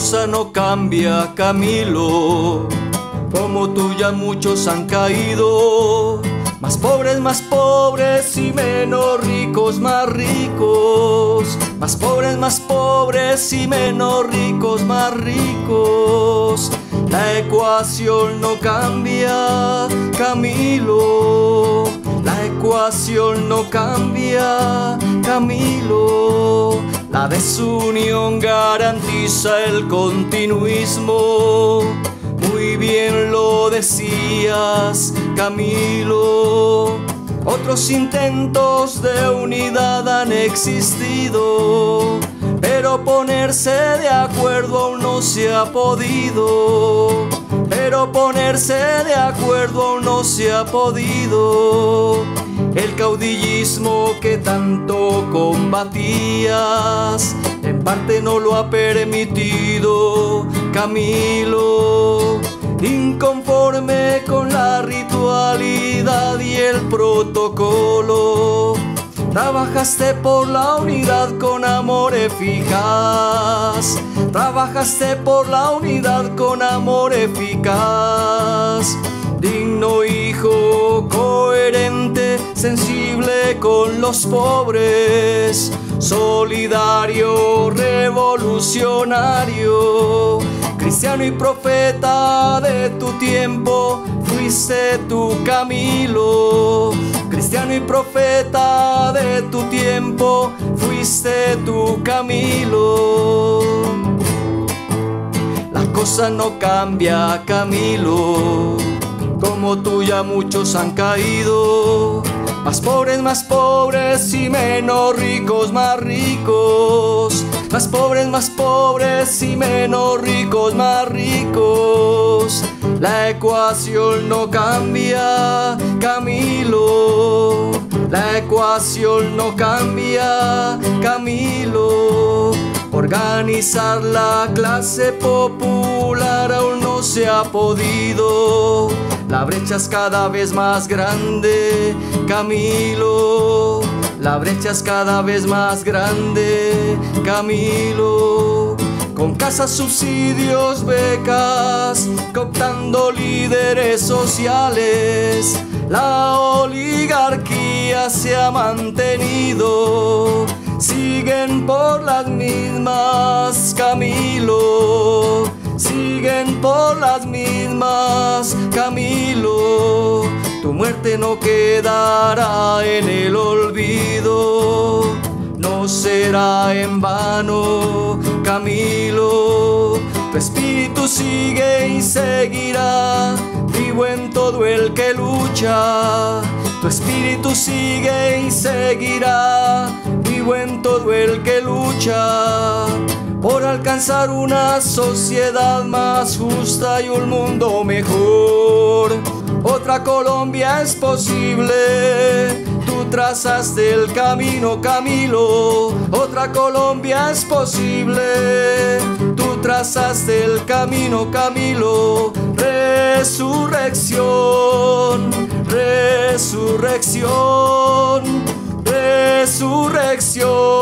cosa no cambia, Camilo. Como tú ya muchos han caído, más pobres y menos ricos, más ricos. Más pobres y menos ricos, más ricos. La ecuación no cambia, Camilo. La ecuación no cambia, Camilo. La desunión garantiza el continuismo. Muy bien lo decías, Camilo. Otros intentos de unidad han existido, pero ponerse de acuerdo aún no se ha podido. Pero ponerse de acuerdo aún no se ha podido. El caudillismo que tanto combatías en parte no lo ha permitido, Camilo. Inconforme con la ritualidad y el protocolo, trabajaste por la unidad con amor eficaz. Trabajaste por la unidad con amor eficaz. Digno hijo, coherente, sensible con los pobres, solidario, revolucionario, cristiano y profeta de tu tiempo, fuiste tú, Camilo. Cristiano y profeta de tu tiempo, fuiste tú, Camilo. La cosa no cambia, Camilo. Como tú ya muchos han caído, más pobres y menos ricos, más ricos. Más pobres y menos ricos, más ricos. La ecuación no cambia, Camilo. La ecuación no cambia, Camilo. Organizar la clase popular aún no se ha podido. La brecha es cada vez más grande, Camilo. La brecha es cada vez más grande, Camilo. Con casas, subsidios, becas, cooptando líderes sociales, la oligarquía se ha mantenido. Siguen por las mismas, Camilo. Siguen por las mismas, Camilo. Tu muerte no quedará en el olvido, no será en vano, Camilo. Tu espíritu sigue y seguirá, vivo en todo el que lucha. Tu espíritu sigue y seguirá, vivo en todo el que lucha, por alcanzar una sociedad más justa y un mundo mejor. Otra Colombia es posible, tú trazaste el camino, Camilo. Otra Colombia es posible, tú trazaste el camino, Camilo. Resurrección, resurrección, resurrección.